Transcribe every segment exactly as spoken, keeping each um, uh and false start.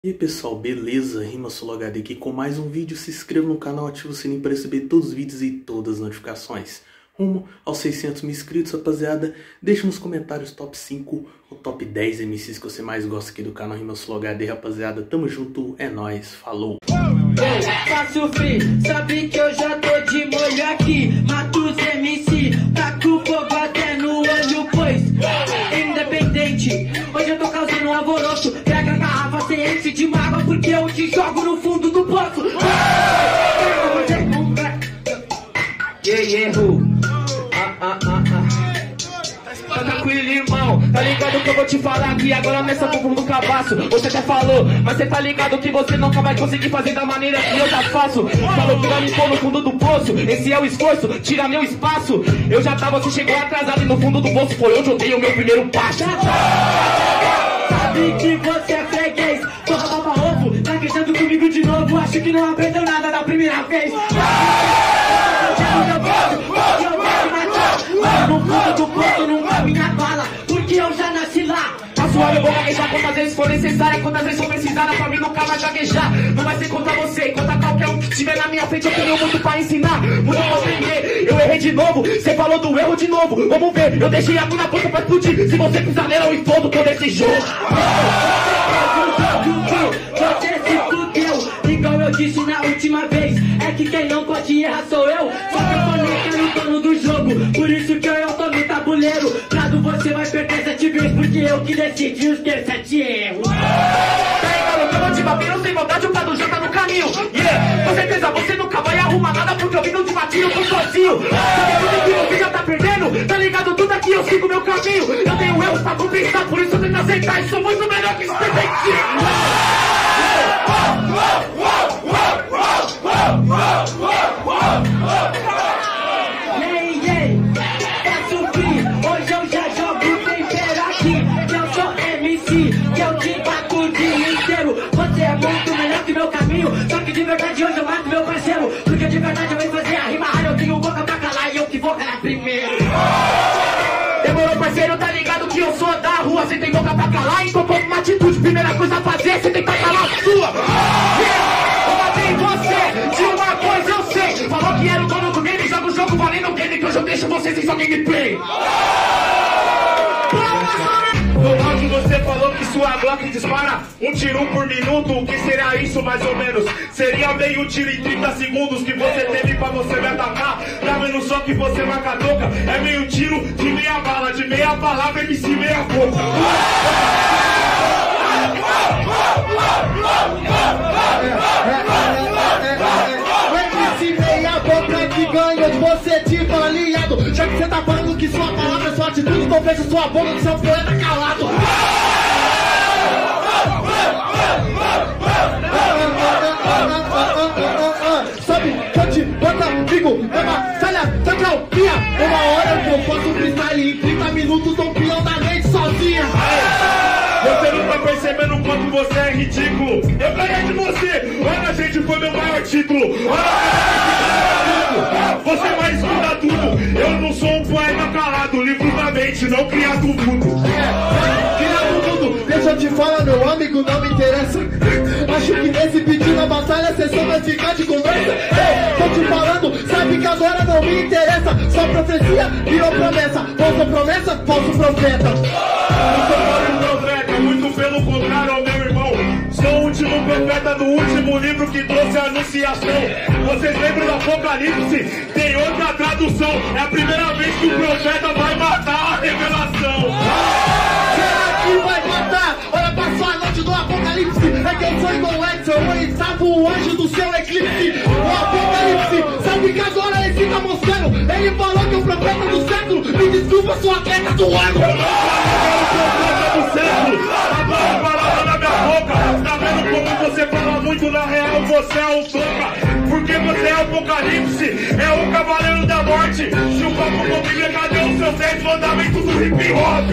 E aí pessoal, beleza? RimaSoloHD aqui com mais um vídeo. Se inscreva no canal, ative o sininho para receber todos os vídeos e todas as notificações. Rumo aos seiscentos mil inscritos, rapaziada. Deixa nos comentários top cinco ou top dez M Cs que você mais gosta aqui do canal RimaSoloHD, rapaziada. Tamo junto, é nóis, falou! Faço free, sabe que eu já tô de molho aqui. Mato os M C, taco fogo até no olho, pois independente. Hoje eu tô causando um alvoroço. Pega a garrafa, cê enche de mágoa, porque eu te jogo no fundo do poço. Yeah, erro. Ah, ah, ah, ah. Tá tranquilo, irmão, tá ligado que eu vou te falar aqui agora nessa bumbum do cabaço. Você até falou, mas cê tá ligado que você nunca vai conseguir fazer da maneira que eu já faço. Falou que vai me pôr no fundo do poço, esse é o esforço, tira meu espaço. Eu já tava, você chegou atrasado e no fundo do bolso foi onde eu dei o meu primeiro passo. Sabe que você é freguês, porra baba ovo, tá queixando comigo de novo, acho que não aprendeu nada da primeira vez. No fundo do poço não cabe minha bala, porque eu já nasci lá. A sua eu vou gaguejar quantas vezes for necessária, quantas vezes for precisada, pra mim nunca vai gaguejar. Não vai ser contra você, contra qualquer um que estiver na minha frente. Eu tenho muito pra ensinar, muito pra aprender. Eu errei de novo, você falou do erro de novo. Vamos ver, eu deixei a mina pronta pra explodir. Se você pisar nela eu explodo todo esse jogo. Você se fudeu, igual eu disse na última vez. É que quem não pode errar sou eu. Só que eu tô no dono do jogo, por isso que eu tô no tabuleiro. Prado você vai perder sete vezes, porque eu que decidi os ter sete erros. Tá ligado que eu vou te bater, eu sem vontade, o Prado já tá no caminho. Yeah, com certeza você nunca vai arrumar nada, porque eu vim no de batinho, eu tô sozinho. Sabe tudo que você já tá perdendo, tá ligado? Tudo aqui eu sigo meu caminho. Eu tenho erros pra compensar, por isso eu tento aceitar e sou muito melhor que esse perfeitinho. Hoje eu já jogo tempero aqui, que eu sou M C, que eu te bato o dia inteiro. Você é muito melhor que meu caminho, só que de verdade hoje eu mato meu parceiro, porque de verdade eu venho fazer a rima rara. Eu tenho boca pra calar e eu que vou calar primeiro. Demorou, parceiro, tá ligado que eu sou da rua. Você tem boca pra calar, então toma uma atitude. Primeira coisa a fazer, você tem que calar a sua. Eu matei você, de uma coisa eu sei. Falou que era o dono do game, joga o jogo valendo o game, que hoje eu deixo vocês em sua gameplay. No round você falou que sua Glock dispara um tiro por minuto. O que será isso mais ou menos? Seria meio tiro em trinta segundos que você teve pra você me atacar. Tá vendo só que você marca toca? É meio tiro de meia bala, de meia palavra, M C meia boca. Que ganhou de você, tipo aliado. Já que você tá falando que sua palavra é sua atitude, então fecha sua boca que seu poeta calado. Sabe, pode bota amigo, é batalha, tá calpinha. Uma hora que eu posso freestyle em trinta minutos, tô peão da mente sozinha. Você não tá percebendo o quanto você é ridículo. Eu ganhei de você, olha gente, foi meu maior título. Olha, você vai escutar tudo. Eu não sou um poeta calado, livro da mente, não criado mudo. É, criado mudo, deixa eu te falar, meu amigo, não me interessa. Acho que nesse pedido na batalha você só vai ficar de conversa. Ei, tô te falando, sabe que agora não me interessa. Só profecia virou promessa. Falsa promessa, falso profeta. Não sou falso profeta, muito pelo contrário, ó, meu irmão. Sou o último profeta do último livro que trouxe a anunciação. Vocês lembram do Apocalipse? Tem outra tradução. É a primeira vez que o profeta vai matar a revelação. Será que vai matar? Olha pra sua noite do Apocalipse. É que eu sou igual o Edson, eu estava o anjo do seu eclipse. O Apocalipse, sabe que agora ele tá mostrando. Ele falou que o profeta do século, me desculpa, sua atleta do ano. É o profeta do século. Agora a palavra na minha boca. Tá vendo como você fala muito, na real você é o toca. Porque você é o Apocalipse, é o cavaleiro da morte. Chupa com Bíblia, cadê os seus dez mandamentos do hip hop?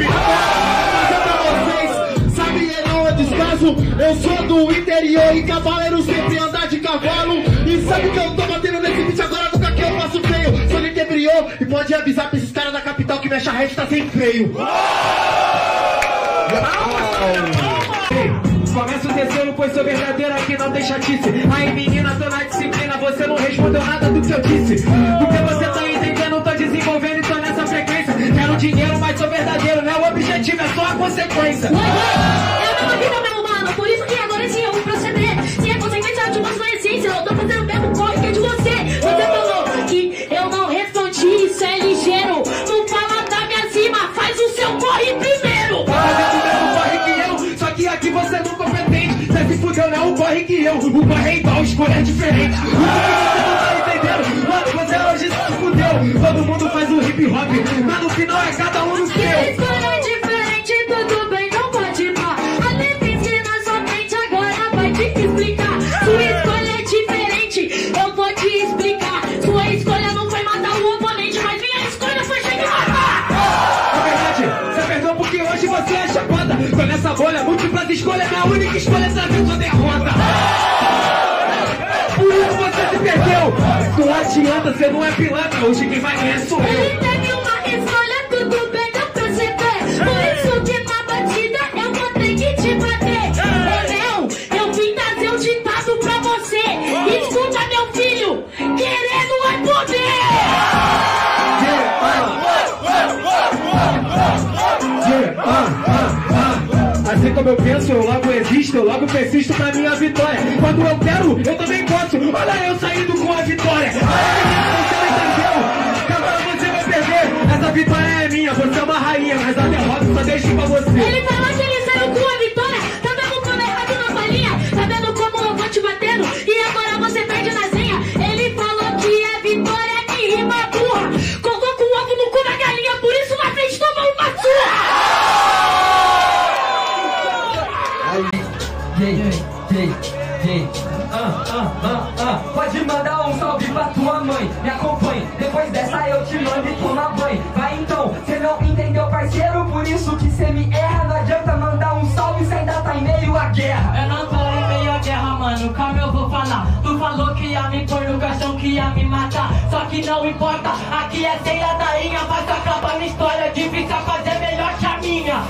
Sabe, não é descaso, eu sou do interior e cavaleiro sempre anda de cavalo. E sabe que eu tô batendo nesse beat agora, nunca que eu faço feio. Sou do interior e pode avisar pra esses caras da capital que minha charrete tá sem freio. Começa o terceiro, pois sou verdadeiro, aqui não tem chatice. Aí menina, tô na disciplina, você não respondeu nada do que eu disse. Porque você tá entendendo, tô desenvolvendo e tô nessa frequência. Quero dinheiro, mas sou verdadeiro, não é o objetivo, é só a consequência. Eu não vida, meu humano, por isso que agora sim eu vou proceder. Se é consequência de uma sua essência, eu tô fazendo o mesmo corre que é de você. Você falou que eu não respondi, isso é ligeiro. Não fala da minha cima, faz o seu corre primeiro. Tá fazendo o mesmo corre que eu, só que aqui você não competente. Você se fudeu, não é o corre que eu, o corre é igual, escolha é diferente. O que você não tá entendendo? Mano, você hoje se fudeu. Todo mundo faz o hip hop, mas no final é cada um no seu. Se escolha é diferente, tudo bem, não pode pá. A letra ensina na sua mente, agora vai te explicar. Sua escolha é diferente, eu vou te explicar. Sua escolha não foi matar o oponente, mas minha escolha foi chegar e matar. Na verdade, você perdeu porque hoje você é chapada. Tô nessa bolha, múltiplas escolhas, minha única escolha é saber sua derrota. Por isso você se perdeu. Não adianta, você não é pilantra, hoje quem vai ganhar sou eu. Ele teve uma escolha, tudo bem, eu perceber. Por isso que na batida eu vou ter que te bater. Entendeu? Eu vim trazer um ditado pra você. Escuta, meu filho, querendo é poder. Assim como eu penso, eu logo existo, eu logo persisto pra minha vitória. Quando eu quero, eu também posso. Olha eu saindo com a vitória. Você não entendeu? Que agora você vai perder. Essa vitória é minha, você é uma rainha, mas a derrota só deixo pra você. Ele falou que ele saiu com a vitória. Tá vendo como é errado na palhinha? Tá vendo como eu vou te batendo? E agora você perde na senha. Ele falou que a vitória é de rima burra. Colocou com o ovo no cu da galinha, por isso na frente toma uma surra. Ei, ei, ei, ah, ah, ah, ah. Pode mandar um salve pra tua mãe, me acompanhe. Depois dessa eu te mando e toma banho. Vai então, cê não entendeu, parceiro, por isso que cê me erra. Não adianta mandar um salve, cê ainda tá em meio à guerra. Eu não tô em meio à guerra, mano, calma, eu vou falar. Tu falou que ia me pôr no caixão, que ia me matar. Só que não importa, aqui é sem ladainha. Mas acaba minha história, difícil é fazer melhor que a minha.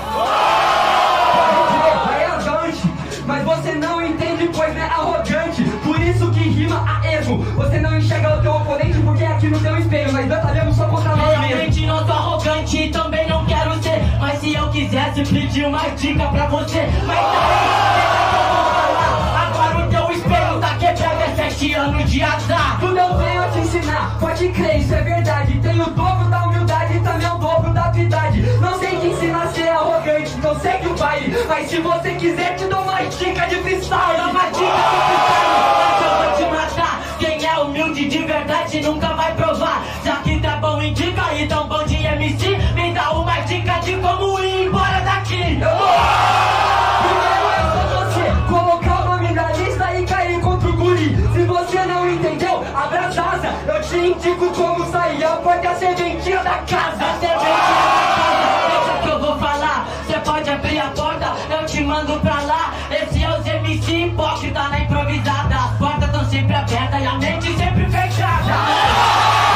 Vai avante, mas você não entende, pois é arrogante. Por isso que rima a erro. Você não enxerga o teu oponente porque é aqui no teu espelho. Mas batalhamos só contra nós mesmos. Realmente não sou arrogante e também não quero ser. Mas se eu quisesse pedir uma dica pra você. Mas daí, agora o teu espelho tá quebrado, é sete anos de azar. Tudo eu venho a te ensinar, pode crer, isso é verdade. Tem o dobro da humildade e também o dobro da habilidade. Não sei te ensinar a ser arrogante, não segue o baile. Mas se você quiser te dou uma dica de freestyle. Dá uma dica de freestyle, mas eu vou te matar. Quem é humilde de verdade nunca vai provar. Já que tá bom em dica e tão bom de M C, me dá uma dica de como ir embora daqui. Eu vou... Primeiro é só você colocar o nome na lista e cair contra o guri. Se você não entendeu, abra as asas. Eu te indico como sair, a porta é a serventia da casa. A serventia da casa, deixa que eu vou falar. Cê pode abrir a porta, eu te mando pra lá. Esse é os M C hipócrita na improvisada. As portas tão sempre abertas e a mente sempre fechada.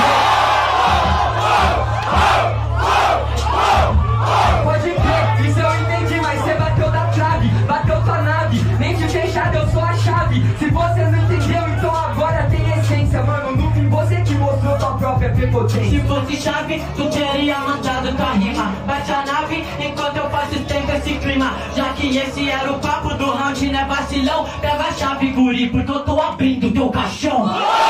Pode crer, isso eu entendi, mas você bateu da trave, bateu tua nave, mente fechada, eu sou a chave. Se você não entendeu, então agora tem essência, mano. No fim você que mostrou tua própria prepotência. Se fosse chave, tu teria mandado tua rima. Bate a nave enquanto eu faço tempo esse clima. Já que esse era o papo do round, né vacilão? Pega a chave, guri, porque eu tô abrindo teu caixão.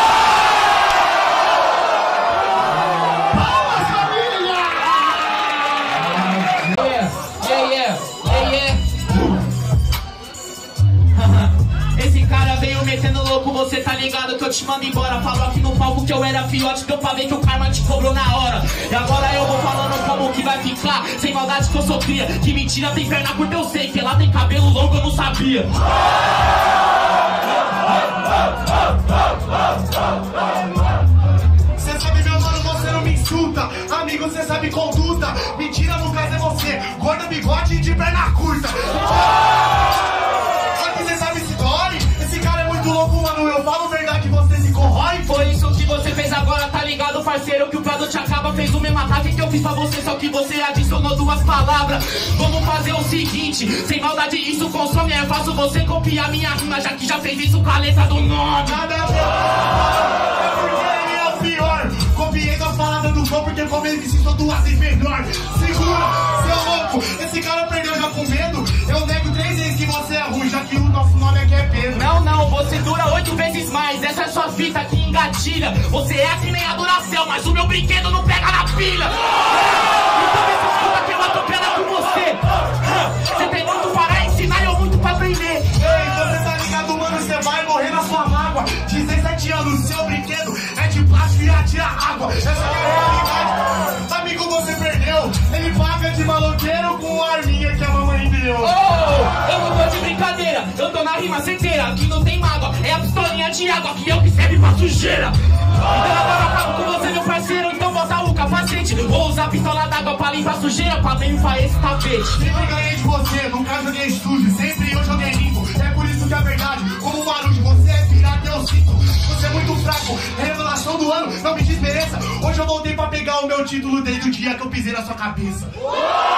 Esse cara veio metendo louco, você tá ligado que eu te mando embora. Falou aqui no palco que eu era fiote, deu pra ver que o karma te cobrou na hora. E agora eu vou falando como que vai ficar. Sem maldade que eu sou cria, que mentira tem perna curta eu sei, que lá tem cabelo longo eu não sabia. Cê sabe meu mano, você não me insulta. Amigo, cê sabe conduta. Mentira no caso é você, gordo, bigode e de perna curta. Aqui cê sabe se dói. Esse cara é muito louco, mano. Eu falo verdade, você se corrói. Foi isso que você fez agora, tá ligado, parceiro? Que o prazo te acaba fez o mesmo ataque que eu fiz pra você, só que você adicionou duas palavras. Vamos fazer o seguinte, sem maldade isso consome, é fácil você copiar minha rima, já que já fez isso com a letra do nome. Nada a ver, é porque ele é o pior. Copiei com a palavra do gol, porque como ele disse, sou duas vezes melhor. Segura, seu louco, esse cara perdeu já com medo. Eu nego três vezes que você é ruim, já que o nosso nome aqui é Pedro. Não, não, você dura oito vezes mais, essa é sua fita que engatilha. Você é que nem a Duracell, mas o meu brinquedo não pega na pilha. Então me desculpa que eu atropelo com você. Você tem muito para ensinar e eu muito para aprender. Ei, você tá ligado, mano, você vai morrer na sua mágoa. dezessete anos, seu brinquedo é de plástico e atira água. Essa é a realidade. Amigo, você perdeu. Ele paga de maloqueiro com a arminha que a mamãe deu. Oh, eu não tô de brincadeira, eu tô na rima certeira. Aqui não tem mágoa, é a pistolinha de água que eu que serve pra sujeira. Então agora eu acabo com você, meu parceiro, então bota o capacete. Vou usar a pistola d'água pra limpar sujeira, pra limpar esse tapete. Sempre ganhei de você, nunca joguei sujo, sempre eu joguei limpo. É por isso que a verdade, como o barulho, você é pirata, eu sinto. Você é muito fraco, revelação do ano, não me desmereça. Hoje eu voltei pra pegar o meu título desde o dia que eu pisei na sua cabeça.